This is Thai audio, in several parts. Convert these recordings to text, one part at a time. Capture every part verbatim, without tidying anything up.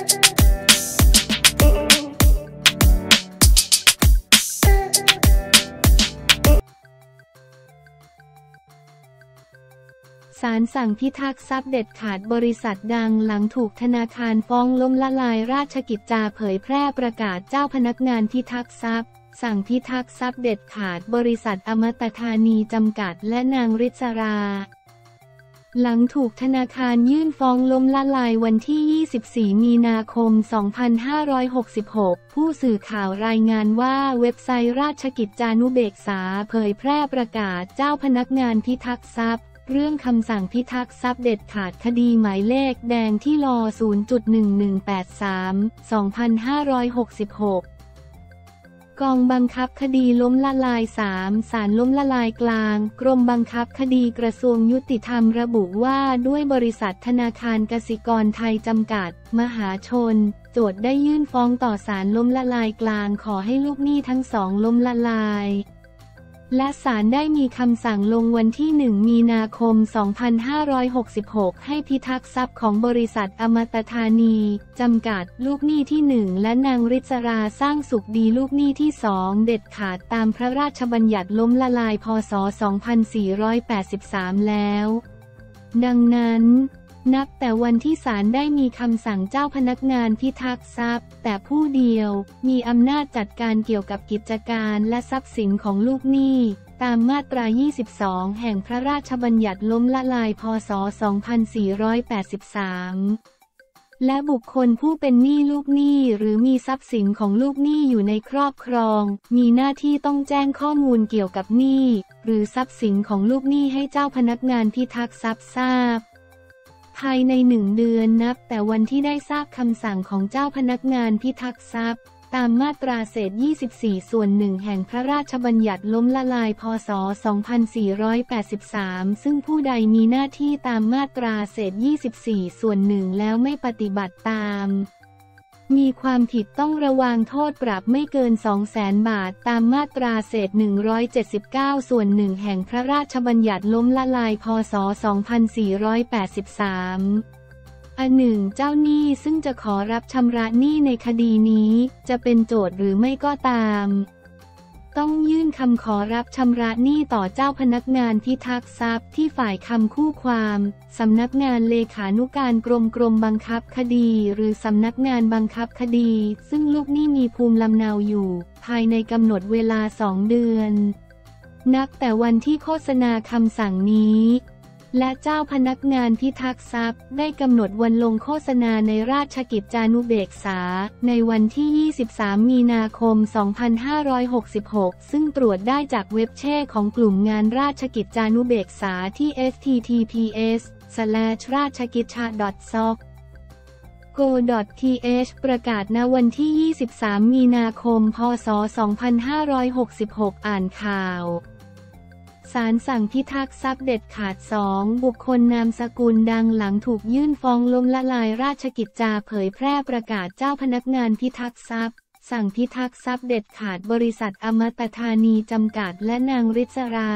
ศาลสั่งพิทักษ์ทรัพย์เด็ดขาดบริษัทดังหลังถูกธนาคารฟ้องล้มละลายราชกิจจาเผยแพร่ประกาศเจ้าพนักงานพิทักษ์ทรัพย์สั่งพิทักษ์ทรัพย์เด็ดขาดบริษัทอมตะธานีจำกัดและนางฤษราหลังถูกธนาคารยื่นฟ้องล้มละลายวันที่ยี่สิบสี่มีนาคมสองพันห้าร้อยหกสิบหกผู้สื่อข่าวรายงานว่าเว็บไซต์ราชกิจจานุเบกษาเผยแพร่ประกาศเจ้าพนักงานพิทักษ์ทรัพย์เรื่องคำสั่งพิทักษ์ทรัพย์เด็ดขาดคดีหมายเลขแดงที่ล ศูนย์จุดหนึ่งหนึ่งแปดสาม สองพันห้าร้อยหกสิบหก กองบังคับคดีล้มละลายสามศาลล้มละลายกลางกรมบังคับคดีกระทรวงยุติธรรมระบุว่าด้วยบริษัทธนาคารกสิกรไทยจำกัดมหาชนโจทก์ได้ยื่นฟ้องต่อศาลล้มละลายกลางขอให้ลูกหนี้ทั้งสองล้มละลายและศาลได้มีคำสั่งลงวันที่หนึ่งมีนาคมสองพันห้าร้อยหกสิบหกให้พิทักษ์ทรัพย์ของบริษัทอมตะธานีจำกัดลูกหนี้ที่หนึ่งและนางฤษราสร้างสุขดีลูกหนี้ที่สองเด็ดขาดตามพระราชบัญญัติล้มละลายพ.ศ. สองพันสี่ร้อยแปดสิบสามแล้วดังนั้นนับแต่วันที่ศาลได้มีคำสั่งเจ้าพนักงานพิทักษ์ทรัพย์แต่ผู้เดียวมีอำนาจจัดการเกี่ยวกับกิจการและทรัพย์สินของลูกหนี้ตามมาตรายี่สิบสองแห่งพระราชบัญญัติล้มละลายพ.ศ. สองพันสี่ร้อยแปดสิบสามและบุคคลผู้เป็นหนี้ลูกหนี้หรือมีทรัพย์สินของลูกหนี้อยู่ในครอบครองมีหน้าที่ต้องแจ้งข้อมูลเกี่ยวกับหนี้หรือทรัพย์สินของลูกหนี้ให้เจ้าพนักงานพิทักษ์ทรัพย์ทราบภายในหนึ่งเดือนนับแต่วันที่ได้ทราบคำสั่งของเจ้าพนักงานพิทักษ์ทรัพย์ตามมาตราเศษยี่สิบสี่ส่วนหนึ่งแห่งพระราชบัญญัติล้มละลายพ.ศ. สองพันสี่ร้อยแปดสิบสามซึ่งผู้ใดมีหน้าที่ตามมาตราเศษยี่สิบสี่ส่วนหนึ่งแล้วไม่ปฏิบัติตามมีความผิดต้องระวางโทษปรับไม่เกิน สองแสน บาทตามมาตราเศษหนึ่งร้อยเจ็ดสิบเก้าส่วนหนึ่งแห่งพระราชบัญญัติล้มละลายพ.ศ. สองพันสี่ร้อยแปดสิบสามอันหนึ่งเจ้าหนี้ซึ่งจะขอรับชำระหนี้ในคดีนี้จะเป็นโจทก์หรือไม่ก็ตามต้องยื่นคำขอรับชำระหนี้ต่อเจ้าพนักงานพิทักษ์ทรัพย์ที่ฝ่ายคำคู่ความสำนักงานเลขานุการกรมกรมบังคับคดีหรือสำนักงานบังคับคดีซึ่งลูกหนี้มีภูมิลำเนาอยู่ภายในกำหนดเวลาสองเดือนนับแต่วันที่โฆษณาคำสั่งนี้และเจ้าพนักงานพิทักษ์ทรัพย์ได้กำหนดวันลงโฆษณาในราชกิจจานุเบกษาในวันที่ยี่สิบสามมีนาคมสองพันห้าร้อยหกสิบหกซึ่งตรวจได้จากเว็บแช่ของกลุ่มงานราชกิจจานุเบกษาที่ เอช ที ที พี เอส สแลช ราชกิจจา ดอท ซอก โก ดอท ที เอช ประกาศณวันที่ยี่สิบสามมีนาคมพ.ศ. สองพันห้าร้อยหกสิบหกอ่านข่าวศาลสั่งพิทักษ์ทรัพย์เด็ดขาดสองบุคคลนามสกุลดังหลังถูกยื่นฟ้องล้มละลายราชกิจจาเผยแพร่ประกาศเจ้าพนักงานพิทักษ์ทรัพย์สั่งพิทักษ์ทรัพย์เด็ดขาดบริษัทอมตะธานีจำกัดและนางฤษรา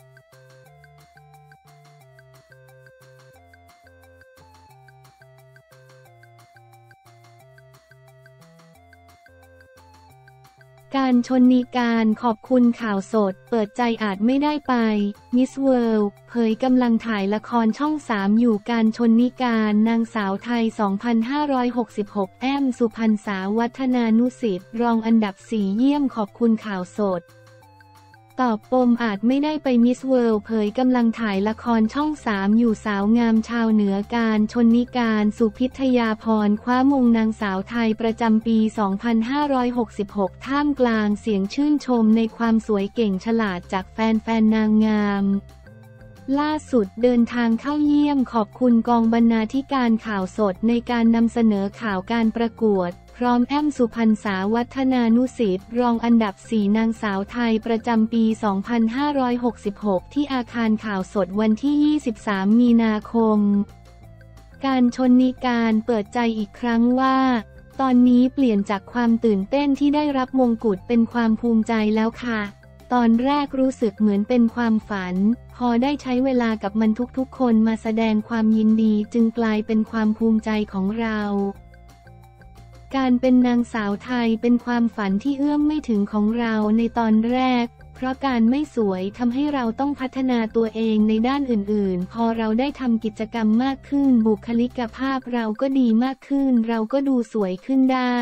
การชนนีการขอบคุณข่าวสดเปิดใจอาจไม่ได้ไปมิสเวิลด์เผยกำลังถ่ายละครช่องสามอยู่การชนนีการนางสาวไทย สองพันห้าร้อยหกสิบหก แอมสุพรรณษาวัฒนานุสิทธิ์รองอันดับสี่เยี่ยมขอบคุณข่าวสดตอบปมอาจไม่ได้ไปมิสเวิลด์เผยกำลังถ่ายละครช่องสามอยู่สาวงามชาวเหนือการชนนิการสุพิทยาพรคว้ามงนางสาวไทยประจำปี สองพันห้าร้อยหกสิบหก ท่ามกลางเสียงชื่นชมในความสวยเก่งฉลาดจากแฟนๆนางงามล่าสุดเดินทางเข้าเยี่ยมขอบคุณกองบรรณาธิการข่าวสดในการนำเสนอข่าวการประกวดพร้อมแอมสุพรรณษาวัฒนานุสิทธิ์รองอันดับสี่นางสาวไทยประจำปี สองพันห้าร้อยหกสิบหก ที่อาคารข่าวสดวันที่ ยี่สิบสามมีนาคมการชนนีการเปิดใจอีกครั้งว่าตอนนี้เปลี่ยนจากความตื่นเต้นที่ได้รับมงกุฎเป็นความภูมิใจแล้วค่ะตอนแรกรู้สึกเหมือนเป็นความฝันพอได้ใช้เวลากับมันทุกๆคนมาแสดงความยินดีจึงกลายเป็นความภูมิใจของเราการเป็นนางสาวไทยเป็นความฝันที่เอื้อมไม่ถึงของเราในตอนแรกเพราะการไม่สวยทำให้เราต้องพัฒนาตัวเองในด้านอื่นๆพอเราได้ทำกิจกรรมมากขึ้นบุคลิกภาพเราก็ดีมากขึ้นเราก็ดูสวยขึ้นได้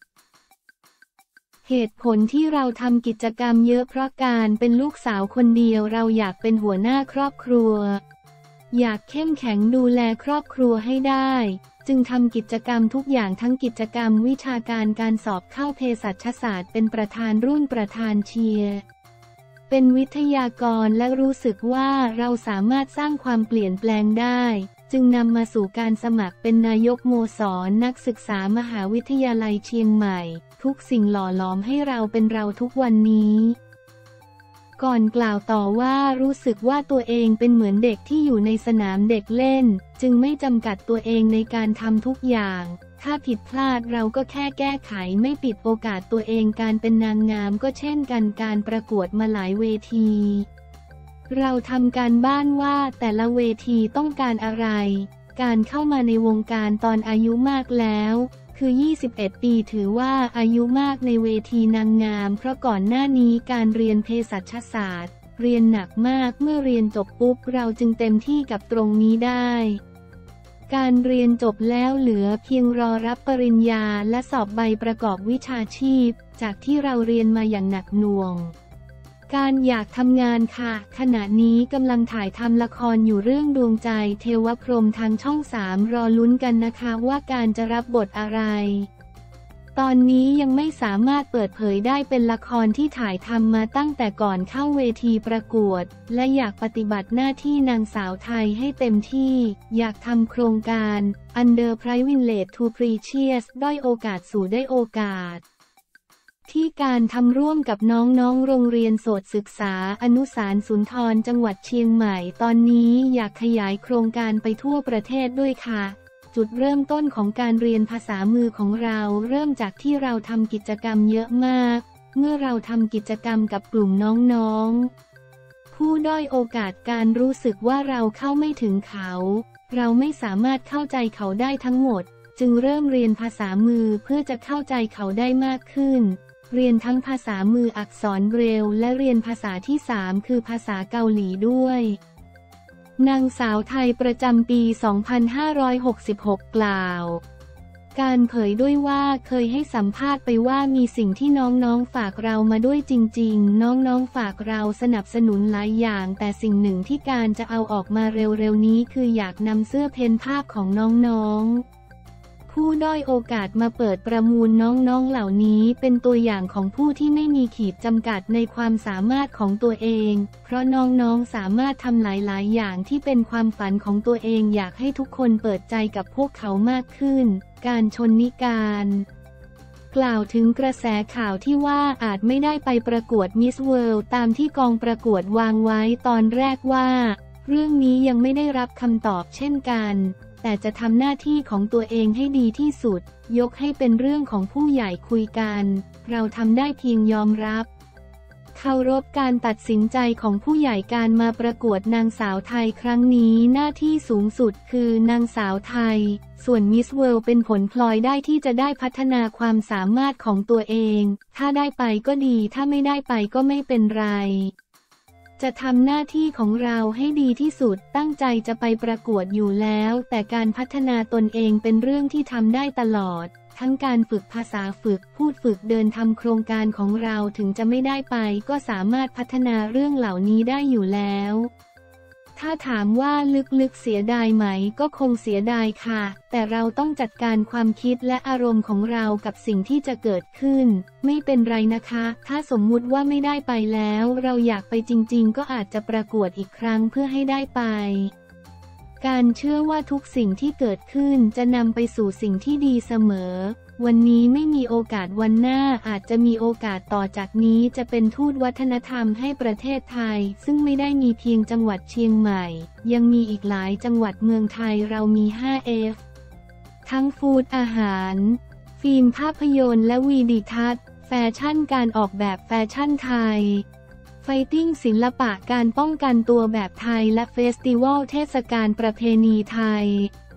เหตุผลที่เราทำกิจกรรมเยอะเพราะการเป็นลูกสาวคนเดียวเราอยากเป็นหัวหน้าครอบครัวอยากเข้มแข็งดูแลครอบครัวให้ได้จึงทำกิจกรรมทุกอย่างทั้งกิจกรรมวิชาการการสอบเข้าเภสัชศาสตร์เป็นประธานรุ่นประธานเชียร์เป็นวิทยากรและรู้สึกว่าเราสามารถสร้างความเปลี่ยนแปลงได้จึงนำมาสู่การสมัครเป็นนายกสโมสรนักศึกษามหาวิทยาลัยเชียงใหม่ทุกสิ่งหล่อหลอมให้เราเป็นเราทุกวันนี้ก่อนกล่าวต่อว่ารู้สึกว่าตัวเองเป็นเหมือนเด็กที่อยู่ในสนามเด็กเล่นจึงไม่จำกัดตัวเองในการทำทุกอย่างถ้าผิดพลาดเราก็แค่แก้ไขไม่ปิดโอกาสตัวเองการเป็นนางงามก็เช่นกันการประกวดมาหลายเวทีเราทำการบ้านว่าแต่ละเวทีต้องการอะไรการเข้ามาในวงการตอนอายุมากแล้วคือยี่สิบเอ็ดปีถือว่าอายุมากในเวทีนางงามเพราะก่อนหน้านี้การเรียนเภสัชศาสตร์เรียนหนักมากเมื่อเรียนจบปุ๊บเราจึงเต็มที่กับตรงนี้ได้การเรียนจบแล้วเหลือเพียงรอรับปริญญาและสอบใบประกอบวิชาชีพจากที่เราเรียนมาอย่างหนักหน่วงการอยากทำงานค่ะขณะนี้กำลังถ่ายทำละครอยู่เรื่องดวงใจเทวพรหมทางช่องสามรอลุ้นกันนะคะว่าการจะรับบทอะไรตอนนี้ยังไม่สามารถเปิดเผยได้เป็นละครที่ถ่ายทำมาตั้งแต่ก่อนเข้าเวทีประกวดและอยากปฏิบัติหน้าที่นางสาวไทยให้เต็มที่อยากทำโครงการ Under Privilege to Precious ด้อยโอกาสสู่ได้โอกาสที่การทำร่วมกับน้องๆโรงเรียนโสตศึกษาอนุสารสุนทรจังหวัดเชียงใหม่ตอนนี้อยากขยายโครงการไปทั่วประเทศด้วยค่ะจุดเริ่มต้นของการเรียนภาษามือของเราเริ่มจากที่เราทำกิจกรรมเยอะมากเมื่อเราทำกิจกรรมกับกลุ่มน้องๆผู้ด้อยโอกาสการรู้สึกว่าเราเข้าไม่ถึงเขาเราไม่สามารถเข้าใจเขาได้ทั้งหมดจึงเริ่มเรียนภาษามือเพื่อจะเข้าใจเขาได้มากขึ้นเรียนทั้งภาษามืออักษรเบรลล์และเรียนภาษาที่สามคือภาษาเกาหลีด้วยนางสาวไทยประจำปี สองพันห้าร้อยหกสิบหก กล่าวการเผยด้วยว่าเคยให้สัมภาษณ์ไปว่ามีสิ่งที่น้องๆฝากเรามาด้วยจริงๆน้องๆฝากเราสนับสนุนหลายอย่างแต่สิ่งหนึ่งที่การจะเอาออกมาเร็วๆนี้คืออยากนำเสื้อเพ้นภาพของน้องๆผู้ด้อยโอกาสมาเปิดประมูลน้องๆเหล่านี้เป็นตัวอย่างของผู้ที่ไม่มีขีดจำกัดในความสามารถของตัวเองเพราะน้องๆสามารถทำหลายๆอย่างที่เป็นความฝันของตัวเองอยากให้ทุกคนเปิดใจกับพวกเขามากขึ้นการชนนิการกล่าวถึงกระแสข่าวที่ว่าอาจไม่ได้ไปประกวดมิสเวิลด์ตามที่กองประกวดวางไว้ตอนแรกว่าเรื่องนี้ยังไม่ได้รับคำตอบเช่นกันแต่จะทำหน้าที่ของตัวเองให้ดีที่สุดยกให้เป็นเรื่องของผู้ใหญ่คุยกันเราทำได้เพียงยอมรับเคารพการตัดสินใจของผู้ใหญ่การมาประกวดนางสาวไทยครั้งนี้หน้าที่สูงสุดคือนางสาวไทยส่วนมิสเวิลด์เป็นผลพลอยได้ที่จะได้พัฒนาความสามารถของตัวเองถ้าได้ไปก็ดีถ้าไม่ได้ไปก็ไม่เป็นไรจะทำหน้าที่ของเราให้ดีที่สุดตั้งใจจะไปประกวดอยู่แล้วแต่การพัฒนาตนเองเป็นเรื่องที่ทำได้ตลอดทั้งการฝึกภาษาฝึกพูดฝึกเดินทำโครงการของเราถึงจะไม่ได้ไปก็สามารถพัฒนาเรื่องเหล่านี้ได้อยู่แล้วถ้าถามว่าลึกๆเสียดายไหมก็คงเสียดายค่ะแต่เราต้องจัดการความคิดและอารมณ์ของเรากับสิ่งที่จะเกิดขึ้นไม่เป็นไรนะคะถ้าสมมุติว่าไม่ได้ไปแล้วเราอยากไปจริงๆก็อาจจะประกวดอีกครั้งเพื่อให้ได้ไปการเชื่อว่าทุกสิ่งที่เกิดขึ้นจะนำไปสู่สิ่งที่ดีเสมอวันนี้ไม่มีโอกาสวันหน้าอาจจะมีโอกาสต่อจากนี้จะเป็นทูตวัฒนธรรมให้ประเทศไทยซึ่งไม่ได้มีเพียงจังหวัดเชียงใหม่ยังมีอีกหลายจังหวัดเมืองไทยเรามี ไฟว์ เอฟ ทั้งฟู้ดอาหารฟิล์มภาพยนตร์และวีดิทัศน์แฟชั่นการออกแบบแฟชั่นไทยไฟติ้งศิลปะการป้องกันตัวแบบไทยและเฟสติวัลเทศกาลประเพณีไทย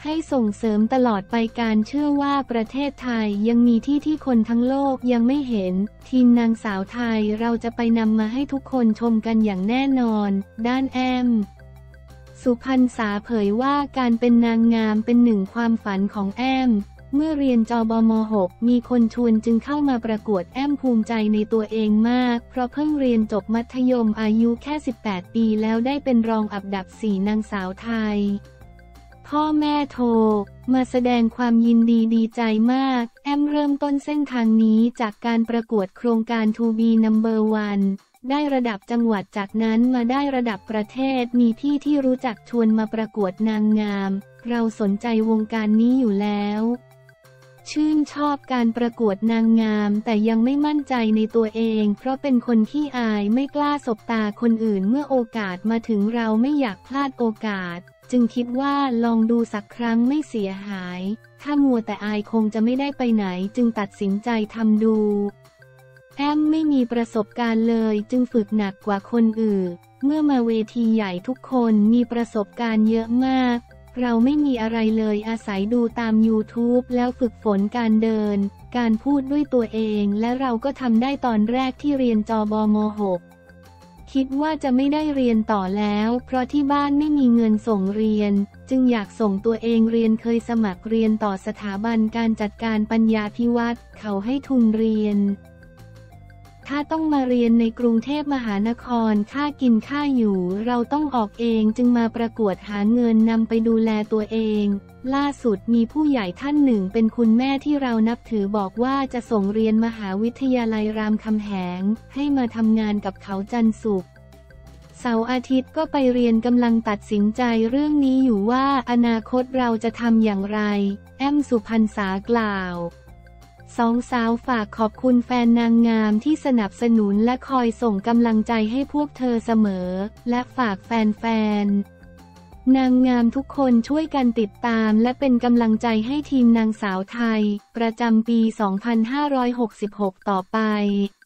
ให้ส่งเสริมตลอดไปการเชื่อว่าประเทศไทยยังมีที่ที่คนทั้งโลกยังไม่เห็นทีมนางสาวไทยเราจะไปนำมาให้ทุกคนชมกันอย่างแน่นอนด้านแอมสุพรรษาเผยว่าการเป็นนางงามเป็นหนึ่งความฝันของแอมเมื่อเรียนจบม หก มีคนชวนจึงเข้ามาประกวดแอมภูมิใจในตัวเองมากเพราะเพิ่งเรียนจบมัธยมอายุแค่สิบแปดปีแล้วได้เป็นรองอันดับสี่นางสาวไทยพ่อแม่โทรมาแสดงความยินดีดีใจมากแอมเริ่มต้นเส้นทางนี้จากการประกวดโครงการ ทู บี นัมเบอร์ วัน ได้ระดับจังหวัดจากนั้นมาได้ระดับประเทศมีพี่ที่รู้จักชวนมาประกวดนางงามเราสนใจวงการนี้อยู่แล้วชื่นชอบการประกวดนางงามแต่ยังไม่มั่นใจในตัวเองเพราะเป็นคนขี้อายไม่กล้าสบตาคนอื่นเมื่อโอกาสมาถึงเราไม่อยากพลาดโอกาสจึงคิดว่าลองดูสักครั้งไม่เสียหายถ้ามัวแต่อายคงจะไม่ได้ไปไหนจึงตัดสินใจทำดูแอมไม่มีประสบการณ์เลยจึงฝึกหนักกว่าคนอื่นเมื่อมาเวทีใหญ่ทุกคนมีประสบการณ์เยอะมากเราไม่มีอะไรเลยอาศัยดูตาม ยูทูบ แล้วฝึกฝนการเดินการพูดด้วยตัวเองและเราก็ทำได้ตอนแรกที่เรียนจบม หก คิดว่าจะไม่ได้เรียนต่อแล้วเพราะที่บ้านไม่มีเงินส่งเรียนจึงอยากส่งตัวเองเรียนเคยสมัครเรียนต่อสถาบันการจัดการปัญญาภิวัตรเขาให้ทุนเรียนถ้าต้องมาเรียนในกรุงเทพมหานครค่ากินค่าอยู่เราต้องออกเองจึงมาประกวดหาเงินนำไปดูแลตัวเองล่าสุดมีผู้ใหญ่ท่านหนึ่งเป็นคุณแม่ที่เรานับถือบอกว่าจะส่งเรียนมหาวิทยาลัยรามคำแหงให้มาทำงานกับเขาจันทร์ศุกร์เสาร์อาทิตย์ก็ไปเรียนกำลังตัดสินใจเรื่องนี้อยู่ว่าอนาคตเราจะทำอย่างไรแอมสุพรรษากล่าวสองสาวฝากขอบคุณแฟนนางงามที่สนับสนุนและคอยส่งกำลังใจให้พวกเธอเสมอและฝากแฟนๆนางงามทุกคนช่วยกันติดตามและเป็นกำลังใจให้ทีมนางสาวไทยประจำปี สองพันห้าร้อยหกสิบหก ต่อไป